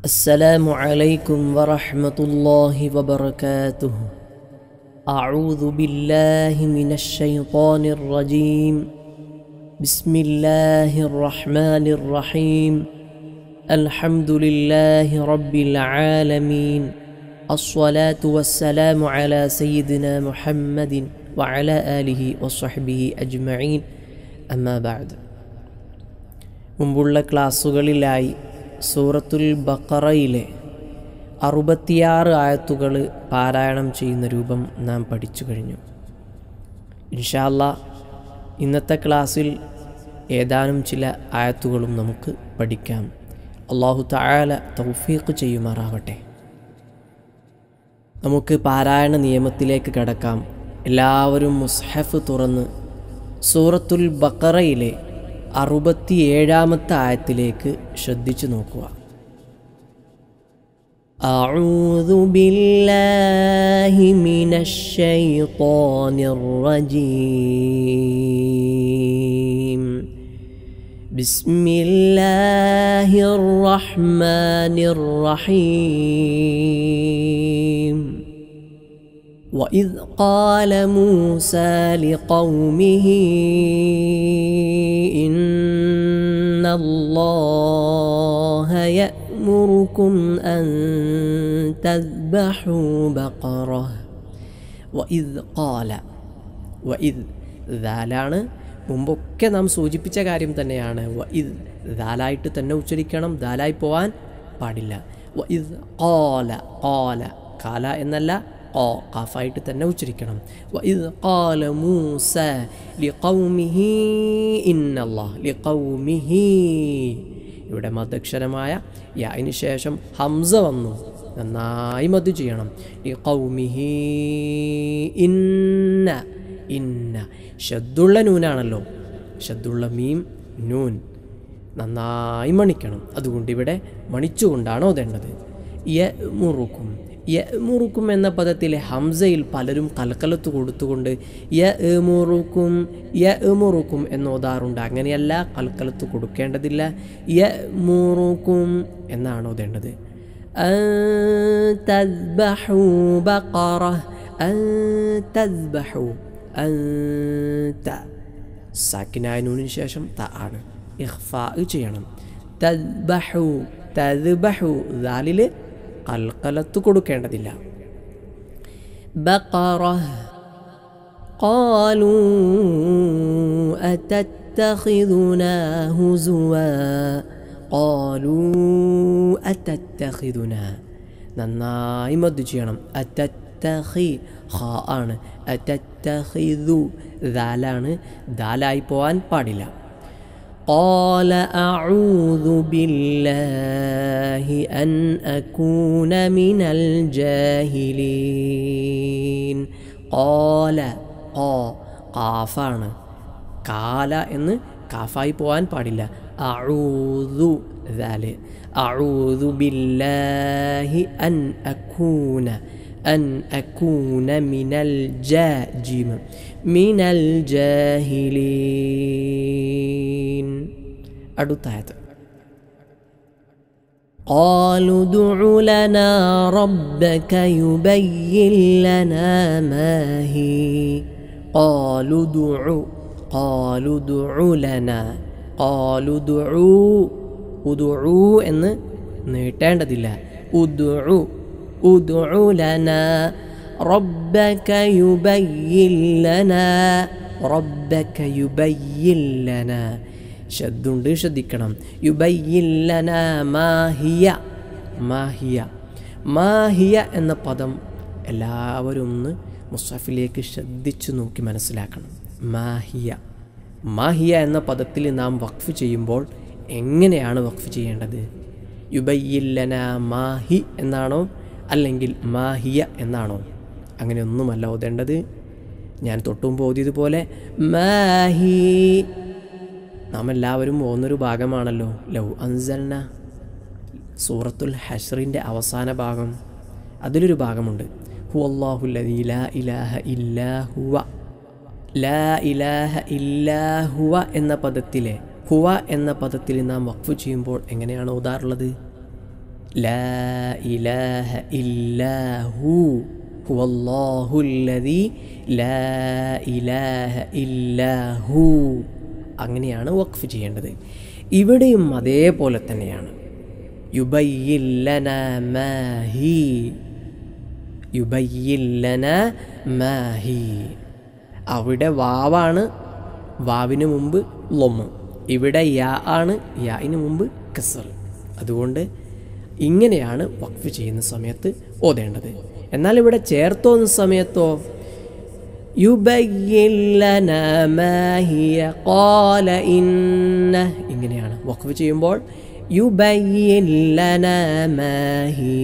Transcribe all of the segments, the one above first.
السلام عليكم ورحمة الله وبركاته. أعوذ بالله من الشيطان الرجيم. بسم الله الرحمن الرحيم. الحمد لله رب العالمين. الصلاة والسلام على سيدنا محمد وعلى آله وصحبه أجمعين. أما بعد. മുമ്പുള്ള ക്ലാസ്സുകളിലായി സൂറത്തുൽ ബഖറയിലെ 66 ആയത്തുകൾ പാരായണം ചെയ്യുന്ന രൂപം നാം പഠിച്ചു കഴിഞ്ഞു. ഇൻഷാ അല്ലാഹ് ഇന്നത്തെ ക്ലാസ്സിൽ ഏതാനും ചില ആയത്തുകളും നമുക്ക് പഠിക്കാം. അല്ലാഹു തആല തൗഫീഖ് ചെയ്യുമാറാവട്ടെ. നമുക്ക് പാരായണ നിയമത്തിലേക്ക് കടക്കാം. എല്ലാവരും മുസ്ഹഫ് തുറന്ന് സൂറത്തുൽ ബഖറയിലെ 67-ാമത്തെ ആയത്തിലേക്ക് ശ്രദ്ധിച്ചു നോക്കുക. അഊദു ബില്ലാഹി മിനശ് ശൈത്വാനിർ റജീം. ബിസ്മില്ലാഹിർ റഹ്മാനിർ റഹീം. وإذ قال موسى لقومه إن الله يأمركم أن تذبحوا بقرة. وإذ قال ذالാണ് മുമ്പൊക്കെ നാം സൂചിപ്പിച്ച കാര്യം തന്നെയാണ്. വഇദ് ദാലായിട്ട് തന്നെ ഉച്ചരിക്കണം, ദാലായി പോവാൻ പാടില്ല. വഇദ് ഖാല ഖാല എന്നല്ല, ഖാഫായിട്ട് തന്നെ ഉച്ചരിക്കണം. വഇദ് ഖാല മൂസ ലിഖൗമിഹി ഇന്നല്ലാഹ് ലിഖൗമിഹി. ഇവിടെ മദ്ദക്ഷരമായ യാഇന് ശേഷം ഹംസ വന്നു, നന്നായി മദ് ചെയ്യണം. ലിഖൗമിഹി ഇന്ന ശദ്ദുള്ള നൂനാണല്ലോ, ശദ്ദുള്ള മീം നൂൻ നന്നായി മണിക്കണം. അതുകൊണ്ട് ഇവിടെ മണിച്ചുകൊണ്ടാണ് ഓതേണ്ടത്. യഅ്മുറുക്കും എന്ന പദത്തിലെ ഹംസയിൽ പലരും കൽക്കലത്ത് കൊടുത്തുകൊണ്ട് യഅ്മുറുക്കും എന്നോതാറുണ്ട്. അങ്ങനെയല്ല, കൽക്കലത്ത് കൊടുക്കേണ്ടതില്ല. യഅ്മുറുക്കും എന്നാണ് ഓതേണ്ടത്. തദ്ബഹു ബഖറ, തദ്ബഹു സാക്കിനായ നൂനിന് ശേഷം ത ആണ്, ഇഖ്ഫാ ചെയ്യണം. തദ്ബഹു ദാലില് കൽക്കലത്ത് കൊടുക്കേണ്ടതില്ല. ബഖറ. ഖാലൂ അതത്തഖിദുനാ ഹുസുവാ. ഖാലൂ അതത്തഖിദുനാ നന്നായി മദ് ചെയ്യണം. അതത്തഖി ഖാ ആണ്. അതത്തഖിദു ദാലാണ്, ദാലായി പോവാൻ പാടില്ല. قال أعوذ بالله أن أكون من الجاهلين. قال قافാണ്, കാല എന്ന് കാഫായി പോവാൻ പാടില്ല. അഊദു ദാല്. അഊദു ബില്ലാഹി അൻ അകൂന മിനൽ മിനൽ ജാഹിലീൻ. അടുത്തായത് قالوا ادع لنا ربك يبين لنا ما هي. قالوا ادع لنا. قالوا ادعوا എന്ന് നീട്ടേണ്ടതില്ല. ادع لنا ربك يبين لنا. ربك يبين لنا ശദ്ദുണ്ട്, ശ്രദ്ധിക്കണം. യുബയ്യിൻ ലനാ മാഹിയ എന്ന പദം എല്ലാവരും ഒന്ന് മുസ്ഹഫിലേക്ക് ശ്രദ്ധിച്ചു നോക്കി മനസ്സിലാക്കണം. മാഹിയ എന്ന പദത്തിൽ നാം വഖഫ് ചെയ്യുമ്പോൾ എങ്ങനെയാണ് വഖഫ് ചെയ്യേണ്ടത്? യുബയ്യിൻ ലനാ മാഹി എന്നാണോ അല്ലെങ്കിൽ മാഹിയ എന്നാണോ? അങ്ങനെയൊന്നുമല്ല ഓതേണ്ടത്. ഞാൻ തൊട്ടുമുമ്പ് ഓതിയതുപോലെ മാഹി. നാം എല്ലാവരും ഓന്നൊരു ഭാഗമാണല്ലോ ലൗ അൻസൽന, സൂറത്തുൽ ഹശ്റിൻ്റെ അവസാന ഭാഗം. അതിലൊരു ഭാഗമുണ്ട് ഹുവല്ലാഹുല്ലദീ ലാ ഇലാഹ ഇല്ലാ ഹുവ. ലാ ഇലാഹ ഇല്ലാ ഹുവ എന്ന പദത്തിലെ ഹുവ എന്ന പദത്തിൽ നാം വഖഫ് ചെയ്യുമ്പോൾ എങ്ങനെയാണ് ഓതാറുള്ളത്? ലാ ഇലാഹ ഇല്ലാഹു ഹുവല്ലാഹുല്ലദീ ലാ ഇലാഹ ഇല്ലാഹു. അങ്ങനെയാണ് വഖഫ് ചെയ്യേണ്ടത്. ഇവിടെയും അതേപോലെ തന്നെയാണ്. യുബയ്യിൻ ലനാ മാ ഹി, യുബയ്യിൻ ലനാ മാ ഹി. അവിടെ വാവാണ്, വാവിന് മുമ്പ് ലൊമ്മ്. ഇവിടെ യാ ആണ്, യാന് മുമ്പ് കസ്ർ. അതുകൊണ്ട് ഇങ്ങനെയാണ് വഖഫ് ചെയ്യുന്ന സമയത്ത് ഓതേണ്ടത്. എന്നാൽ ഇവിടെ ചേർത്തോന്ന സമയത്തോ യുബയ്യിൻ ലനാ മാ ഹിയ ഖാല ഇന്ന, ഇങ്ങനെയാണ് വഖഫ് ചെയ്യുമ്പോൾ യുബയ്യിൻ ലനാ മാ ഹി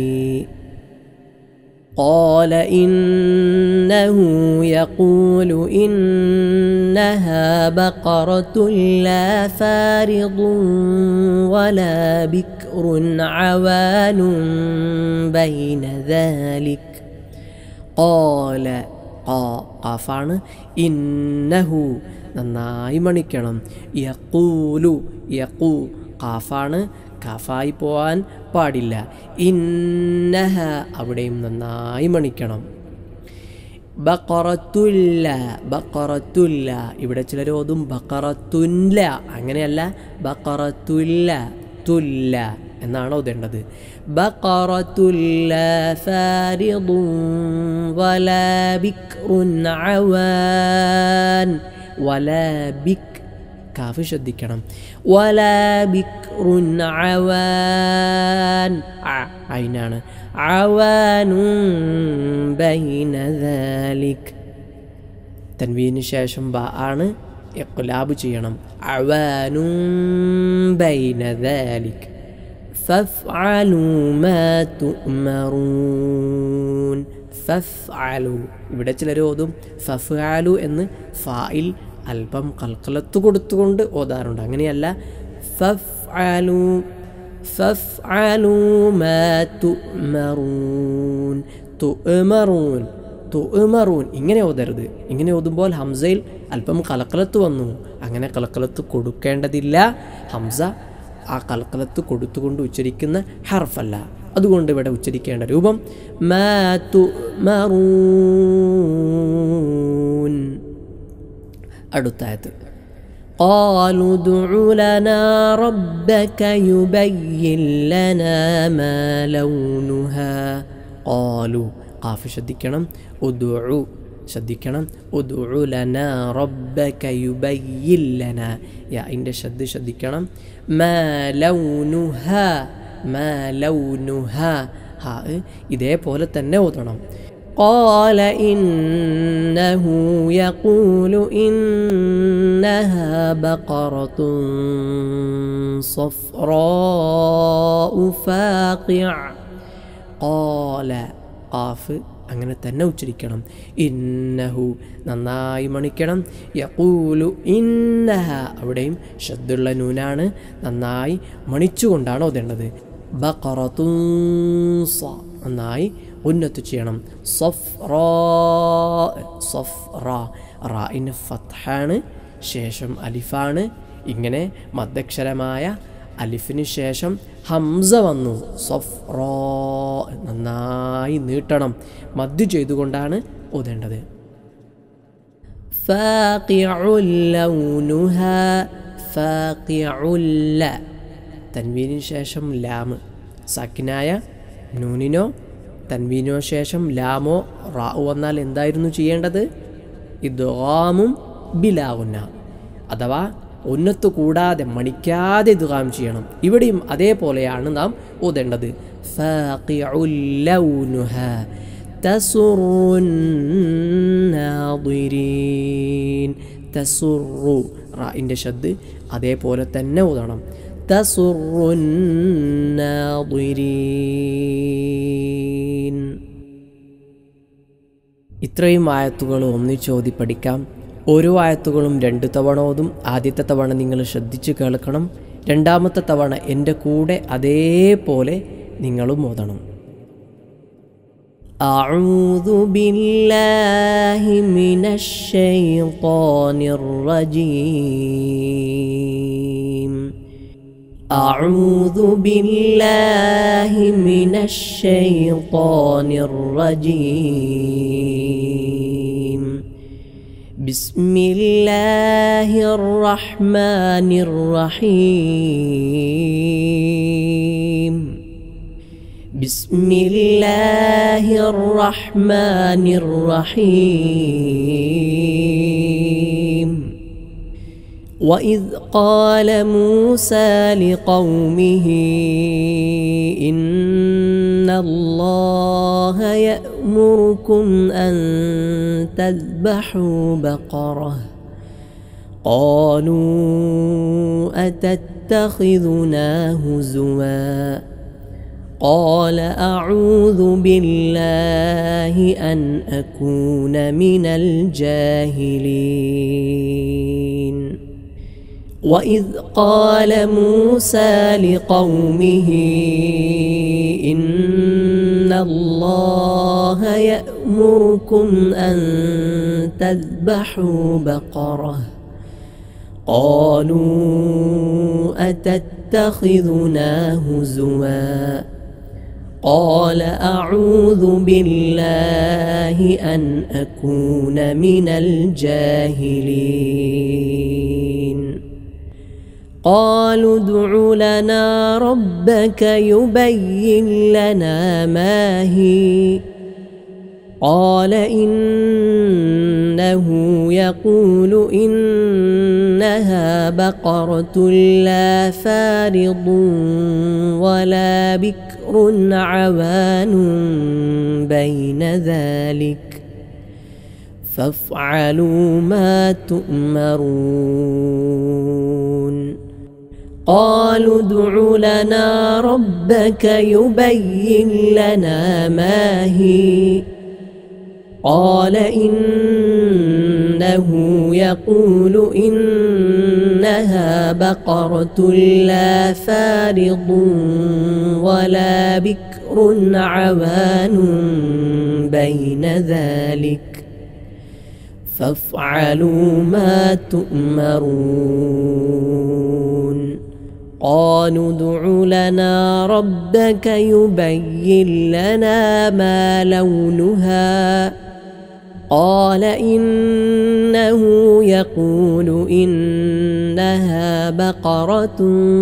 قال إنه يقول إنها بقرة لا فارض ولا بكر عوان بين ذلك قال قافان إنه നന്നായി മണിക്കണം. യഖൂലു, യഖൂ ഖാഫാണ്, ഖാഫായി പോവാൻ പാടില്ല. ഇന്നഹ അവിടെയും നന്നായി മണിക്കണം. ബഖറത്തുല്ല, ബഖറത്തുല്ല. ഇവിടെ ചിലർ ഓതും ബഖറത്തുല്ല. അങ്ങനെയല്ല, ബഖറത്തുല്ല, തുല്ല എന്നാണ് ഓതേണ്ടത്. ബഖറത്തുല്ല ഫാരിദുൻ വലാ ബിക്റുൻ അവാൻ. വലാ ബിക്, കാഫ് ശ്രദ്ധിക്കണം. വലാ ബിക്റുൻ അവാൻ, ഐനാണ്. അവാനുൻ ബൈന ദാലിക്. തൻവീന് ശേഷം ബ ആണ്, ഇഖ്ലാബ് ചെയ്യണം. അവാനുൻ ബൈന ദാലിക് ഫഫ്അലു മാ തുഅ്മറൂൻ. ഫഫ്അലു, ഇവിടെ ചിലർ ഓതും ഫഫ്അലു എന്ന് ഫായിൽ അല്പം കൽക്കലത്ത് കൊടുത്തുകൊണ്ട് ഓതാറുണ്ട്. അങ്ങനെയല്ല, ഫഫ്അലു, ഫഫ്അലു മാ തുഅ്മറൂൻ. തുഅ്മറൂൻ, തുഅ്മറൂൻ ഇങ്ങനെ ഓതരുത്. ഇങ്ങനെ ഓതുമ്പോൾ ഹംസയിൽ അല്പം കലക്കലത്ത് വന്നു. അങ്ങനെ കലക്കലത്ത് കൊടുക്കേണ്ടതില്ല. ഹംസ ആ കലക്കലത്ത് കൊടുത്തുകൊണ്ട് ഉച്ചരിക്കുന്ന ഹർഫല്ല. അതുകൊണ്ട് ഇവിടെ ഉച്ചരിക്കേണ്ട രൂപം മാ തുഅ്മറൂൻ. അടുത്ത ആയത്ത് قالوا ادع لنا ربك يبين لنا ما لونها. قالوا قاف ശ്രദ്ധിക്കണം, ഉദ്ഉ ശ്രദ്ധിക്കണം. ഉദ്ഉ ലനാ റബ്ബക യുബയ്യിൻ ലനാ, യാഇന്റെ ശദ്ദ് ശ്രദ്ധിക്കണം. മാ ലൗനുഹാ, മാ ലൗനുഹാ, ഹാ ഇതേപോലെ തന്നെ ഓതണം. قال إنه يقول إنها بقرة صفراء فاقع. قال قاف അങ്ങനെ തന്നെ ഉച്ചരിക്കണം. ഇന്നഹു നന്നായി മണിക്കണം. യഖൂലു ഇന്നഹ അവിടെയും ശദ്ദുള്ള നൂനാണ്, നന്നായി മണിച്ചുകൊണ്ടാണ് ഓതേണ്ടത്. ബഖറത്തുൻ സ നന്നായി ഉന്നത്ത് ചെയ്യണം. സഫ്റാ, സഫ്റാ റാഇന് ഫത്ഹാണ്, ശേഷം അലിഫാണ്. ഇങ്ങനെ മദ്ദക്ഷരമായ അലിഫിന് ശേഷം ഹംസ വന്നു. സഫ്റാ നന്നായി നീട്ടണം, മദ്ദ് ചെയ്തുകൊണ്ടാണ് ഓതേണ്ടത്. ഫാഖിഉൽ ലൗനുഹാ, ഫാഖിഉൽ ല തൻവീനിന് ശേഷം ലാം, സാക്കിനായ നൂനിനോ തൻവീനോ ശേഷം ലാമോ റാഉ വന്നാൽ എന്തായിരുന്നു ചെയ്യേണ്ടത്? ഇദ്ഗാമും ബിലാ ഗുന്ന, അഥവാ ഉന്നത്ത് കൂടാതെ മണിക്കാതെ ഇദ്ഗാം ചെയ്യണം. ഇവിടെയും അതേപോലെയാണ് നാം ഓതേണ്ടത്. ഫാഖിഉൽ ലൗനുഹാ തസുറുൻ നാദിരീൻ. തസുറു റാഇന്റെ ശദ്ദ് അതേപോലെ തന്നെ ഓതണം. തസുറുൻ നാദിരീൻ. ഇത്രയും ആയത്തുകൾ ഒന്നിച്ച് ഓതി പഠിക്കാം. ഓരോ ആയത്തുകളും 2 തവണ ഓതും. ആദ്യത്തെ തവണ നിങ്ങൾ ശ്രദ്ധിച്ച് കേൾക്കണം. രണ്ടാമത്തെ തവണ എൻ്റെ കൂടെ അതേപോലെ നിങ്ങളും ഓതണം. അഊദു ബില്ലാഹി മിനശ് ശൈത്വാനിർ റജീം. أعوذ بالله من الشيطان الرجيم. بسم الله الرحمن الرحيم. بسم الله الرحمن الرحيم. وإذ قال موسى لقومه إن الله يأمركم أن تذبحوا بقرة قالوا أتتخذنا هزوا قال أعوذ بالله أن أكون من الجاهلين. وإذ قال موسى لقومه إن الله يأمركم أن تذبحوا بقرة قالوا أتتخذنا هزوا قال أعوذ بالله أن أكون من الجاهلين. قالوا ادع لنا ربك يبين لنا ما هي قال إنه يقول إنها بقرة لا فارض ولا بكر عوان بين ذلك فافعلوا ما تؤمرون. قالوا ادع لنا ربك يبين لنا ما هي قال إنه يقول إنها بقرة لا فارض ولا بكر عوان بين ذلك فافعلوا ما تؤمرون. قالوا ادع لنا ربك يبين لنا ما لونها قال إنه يقول إنها بقرة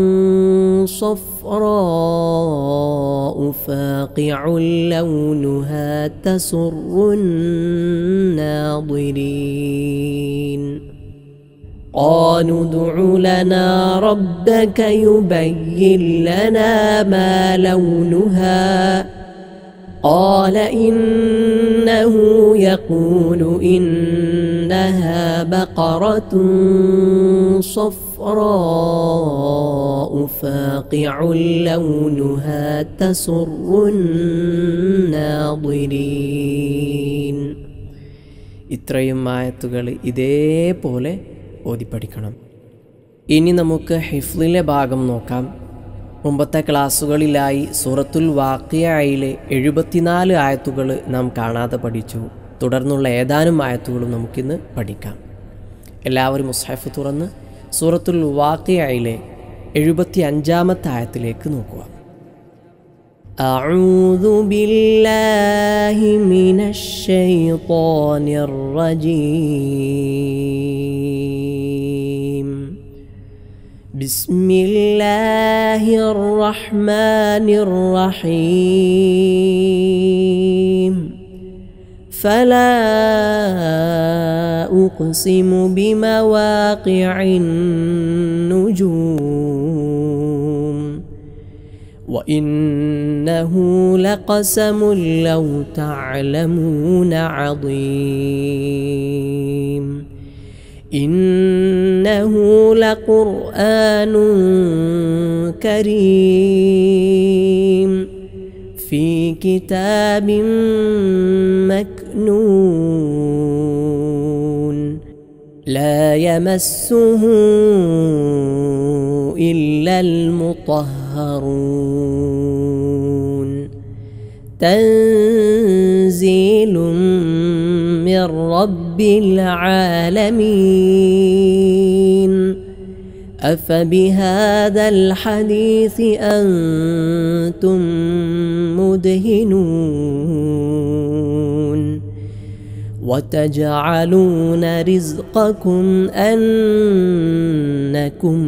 صفراء فاقع لونها تسر الناظرين. قالوا ادع لنا ربك يبين لنا ما لونها قال إنه يقول إنها بقرة صفراء فاقع لونها تسر الناظرين. ഇത്രയും ആയത്തുകൾ ഇതേപോലെ ഓതിപ്പഠിക്കണം. ഇനി നമുക്ക് ഹിഫ്ളിലെ ഭാഗം നോക്കാം. മുമ്പത്തെ ക്ലാസ്സുകളിലായി സൂറത്തുൽ വാഖിയയിലെ 74 ആയത്തുകൾ നാം കാണാതെ പഠിച്ചു. തുടർന്നുള്ള ഏതാനും ആയത്തുകളും നമുക്കിന്ന് പഠിക്കാം. എല്ലാവരും മുസ്ഹഫ് തുറന്ന് സൂറത്തുൽ വാഖിയയിലെ 75-ാമത്തെ ആയത്തിലേക്ക് നോക്കുക. അഊദു ബില്ലാഹി മിനശ് ശൈത്വാനിർ റജീം. ബിസ്മില്ലാഹിർ റഹ്മാനിർ റഹീം. ഫലാ ഉഖ്സിമു ബിമവാഖിഇൻ നുജൂം وإنه لقسم لو تعلمون عظيم. إنه لقرآن كريم في كتاب مكنون لا يمسه إلا المطهرون. تنزيل من رب العالمين. أفبهذا الحديث أنتم مدهنون وتجعلون رزقكم أنكم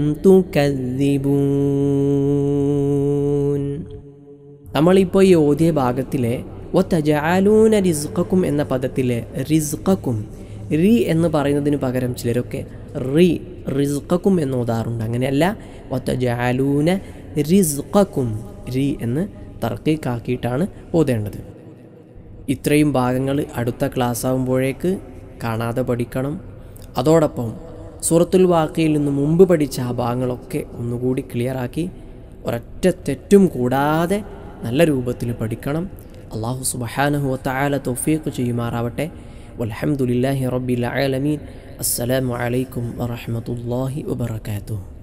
تكذبون. നമ്മളിപ്പോൾ ഈ ഓതിയ ഭാഗത്തിലെ വതജഅലൂന റിസ്ഖക്കും എന്ന പദത്തിലെ റിസ്ഖക്കും റി എന്ന് പറയുന്നതിന് പകരം ചിലരൊക്കെ റിസ്ഖക്കും എന്ന് ഓതാറുണ്ട്. അങ്ങനെയല്ല, വതജഅലൂന റിസ്ഖക്കും റി എന്ന് തർക്കീക്കാക്കിയിട്ടാണ് ഓതേണ്ടത്. ഇത്രയും ഭാഗങ്ങൾ അടുത്ത ക്ലാസ് ആകുമ്പോഴേക്ക് കാണാതെ പഠിക്കണം. അതോടൊപ്പം സൂറത്തുൽ വാഖിയയിൽ നിന്ന് മുമ്പ് പഠിച്ച ആ ഭാഗങ്ങളൊക്കെ ഒന്നുകൂടി ക്ലിയറാക്കി ഒരൊറ്റ തെറ്റും കൂടാതെ നല്ല രൂപത്തിൽ പഠിക്കണം. അല്ലാഹു സുബ്ഹാനഹു വ തആല തൗഫീഖ് ചെയ്യുമാറാവട്ടെ. വൽഹംദുലില്ലാഹി റബ്ബിൽ ആലമീൻ. അസ്സലാമു അലൈക്കും വറഹ്മത്തുള്ളാഹി വബറകാതുഹു.